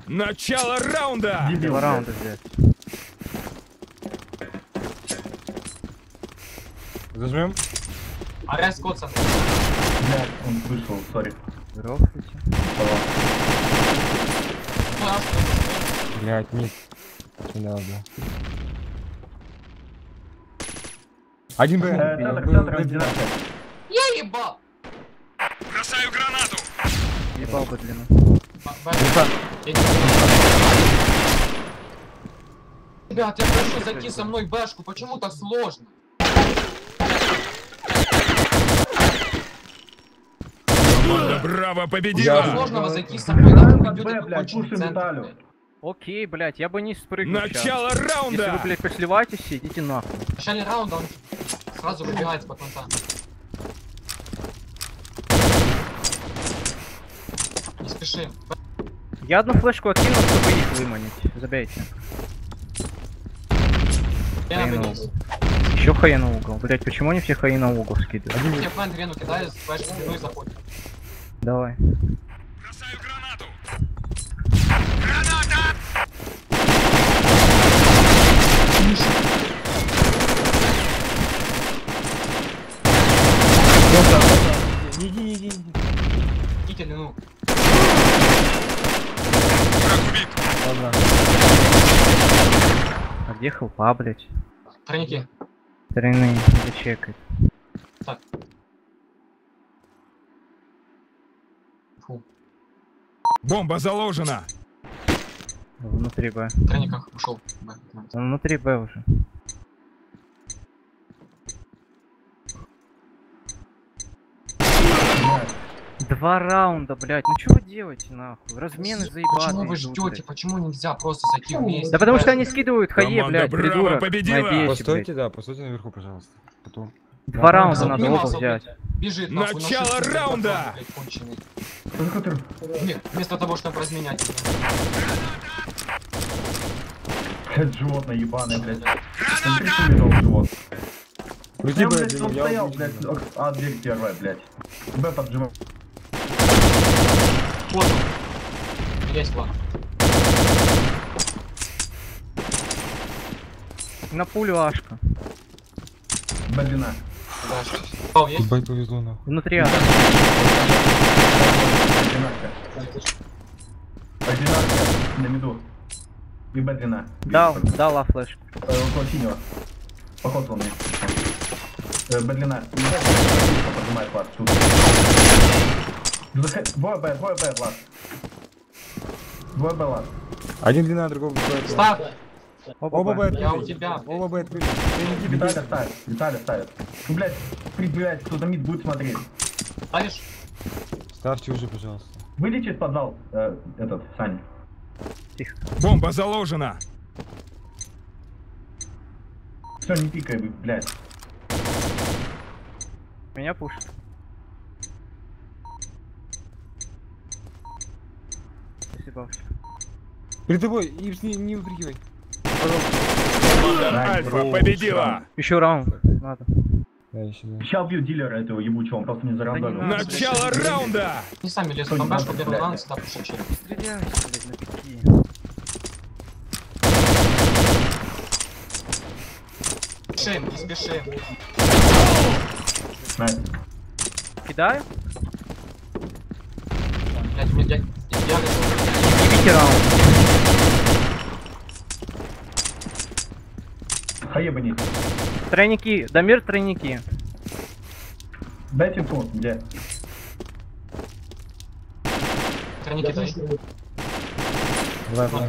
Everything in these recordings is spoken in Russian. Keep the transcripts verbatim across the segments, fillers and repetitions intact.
Начало раунда! Два раунда взять. Зажмем. А я скотса. Блядь, он вышел, сори. Здравствуйте. Блять, нет. Не надо. Один Б. Э, Был, центр, был, центр, был. координация. Я ебал! Бросаю гранату! Ебал бы длину. Ребят, я прошу зайти со мной в бэшку, почему так сложно? Команда Браво победила! Сложного зайти со мной, нахуй Б, идете блядь, конченый пушим центр, Виталю. блядь. Окей, блядь, я бы не спрыгнул. Начало сейчас. Если вы, раунда! блядь, посливаетесь, идите нахуй. В начале раунда он сразу выбегает по конца. Не спешим. Я одну флешку откинул, чтобы их выманить. Забейте. Я Хай на вниз. угол. Еще хай на угол. Блять, почему они все хай на угол скидывают? Я план Рену кидаю, флешку ну и заходит. Давай. Бросаю гранату! Граната! Не иди, не иди, не иди. Китель, ну. Враг убит! Ладно. А где хелпа, блять? Тройники. Тройные, зачекать. Так. Фу. Бомба заложена! Внутри Б. В тройниках ушел. Б. Он внутри Б уже. Два раунда, блять. Ну что вы делаете, нахуй? Размены заебатые. Почему вы идут, ждете? блядь. Почему нельзя просто зайти вместе? Да потому что они скидывают хае, Команда блядь, Браво придурок. победила! На бесе, Постойте, блядь. да, постойте наверху, пожалуйста. Потом. Два раунда Мазал, надо не оба мазал, взять. блядь. Бежит нахуй. на Начало шифте, блядь, раунда! патрон, блядь, конченый. Кто который? Нет, вместо того, чтобы разменять. Блядь, животное ебаное, блядь. Он прикули дал живот. Уйди, Я, блядь, блядь, он я стоял, убью блядь, тебя. а, дверь первая, блядь. Б поджимал. Вот он. Есть план. На пулю Ашка. Б длина. Дальше. Пау есть? Ебать повезло нахуй. Внутри А. Одинаково. Одинаково. На меду. И Б длина. Дал, дала флешку. Э, около синего. Походу он мне. Э, Б длина. Поднимает Влад. Тут. Заход... Двое Б, двое Б, Влад. Двое Б, Влад. Один длина, другой Б. Ставь! Оба Б Я у открыли. тебя. Оба Б открыли. Треники Виталя ставит. Виталя ставит. Ну, блядь, при, блядь, кто-то мид будет смотреть. Ставишь? Ставьте уже, пожалуйста. Вылечи в подвал, э, этот, Саня. Тихо. Бомба заложена! Все, не пикай, вы, блядь. Меня пушит. Спасибо. Перед тобой, Ипс, не, не выпрыгивай. Команда Ай, Альфа бро, победила! Еще раунд. Надо. Да, еще да. Сейчас убью дилера этого ебучего, он просто не зарандомил. Да не надо. Начало раунда! Не сами лезут на башку, первый раунд всегда пушат через. Стреляйте, блядь, на пики. Спешим, не спешим. Найс. Кидаю? Блять, блять, я... Я решил. Ебите раунд. Хаебани. Тройники. Дамир, тройники. Дайте инфу, где? Тройники дай. Давай, давай.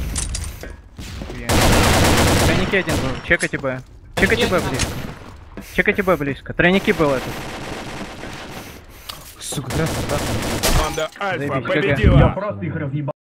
Тройники один был. Чекайте Б. Чекайте Б близко. Чекайте Б близко. Тройники был этот. Сука, красный, красный. Команда Альфа Заебись, Я победила! просто их разъебал.